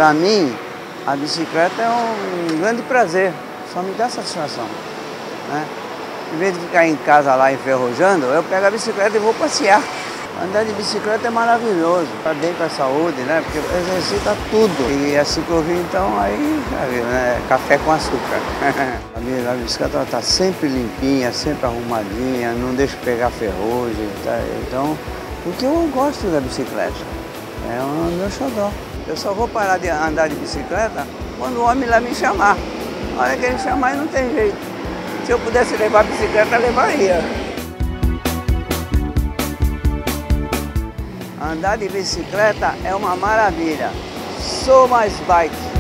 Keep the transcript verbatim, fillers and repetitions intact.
Para mim, a bicicleta é um grande prazer, só me dá satisfação, né? Em vez de ficar em casa lá enferrujando, eu pego a bicicleta e vou passear. Andar de bicicleta é maravilhoso, tá bem com a saúde, né? Porque exercita tudo. E a ciclovia, então, aí já viu, né? Café com açúcar. A bicicleta está sempre limpinha, sempre arrumadinha, não deixa pegar ferrugem. Tá? Então, o que eu gosto da bicicleta é o meu xodó. Eu só vou parar de andar de bicicleta quando o homem lá me chamar. A hora que ele chamar, não tem jeito. Se eu pudesse levar a bicicleta, eu levaria. Andar de bicicleta é uma maravilha. Sou mais bike.